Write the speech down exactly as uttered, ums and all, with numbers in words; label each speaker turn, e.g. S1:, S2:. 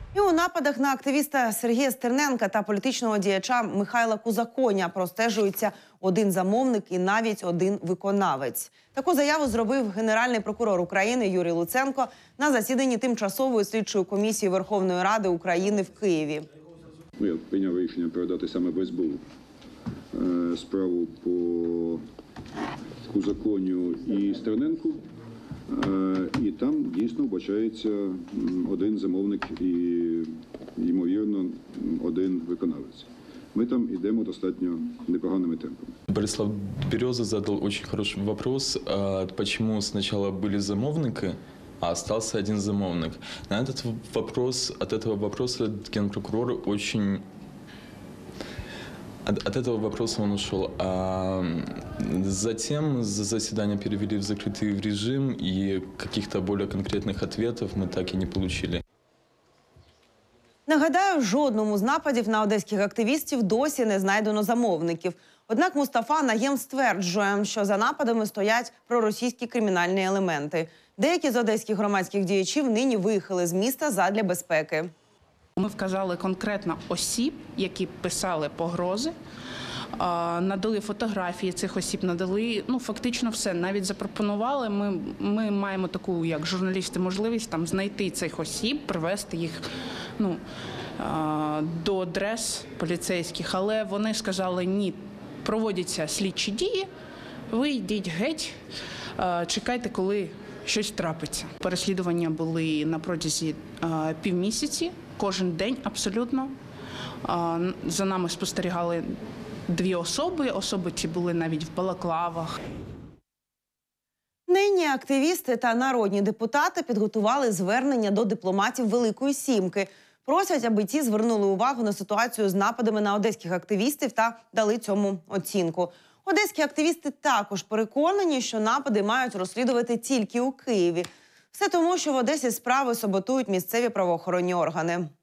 S1: І у нападах на активіста Сергія Стерненка та політичного діяча Михайла Кузаконя простежується один замовник і навіть один виконавець. Таку заяву зробив Генеральний прокурор України Юрій Луценко на засіданні Тимчасової слідчої комісії Верховної Ради України в Києві.
S2: Я прийняв рішення передати саме в ес бе у справу по Кузаконю і Стерненку. І там дійсно вбачається один замовник і, ймовірно, один виконавець. Ми там йдемо достатньо непоганими темпами.
S3: Борислав Береза задал очень хороший вопрос, почему сначала были замовники, а остался один замовник. На этот вопрос, от этого вопроса генпрокурор очень... От, от этого вопроса он ушел. А затем заседание перевели в закрытый режим, и каких-то более конкретных ответов мы так и не получили.
S1: Нагадаю, жодному з нападів на одеських активістів досі не знайдено замовників. Однак Мустафа Наєм стверджує, що за нападами стоять проросійські кримінальні елементи. Деякі з одеських громадських діячів нині виїхали з міста задля безпеки.
S4: Ми вказали конкретно осіб, які писали погрози, надали фотографії цих осіб, надали, ну, фактично все, навіть запропонували. Ми, ми маємо таку, як журналісти, можливість там знайти цих осіб, привести їх, ну, до адрес поліцейських, але вони сказали, ні, проводяться слідчі дії, ви йдіть геть, чекайте, коли щось трапиться. Переслідування були на протязі півмісяці, кожен день абсолютно. За нами спостерігали дві особи, особи ці були навіть в балаклавах.
S1: Нині активісти та народні депутати підготували звернення до дипломатів Великої Сімки. Просять, аби ті звернули увагу на ситуацію з нападами на одеських активістів та дали цьому оцінку. Одеські активісти також переконані, що напади мають розслідувати тільки у Києві. Все тому, що в Одесі справи саботують місцеві правоохоронні органи.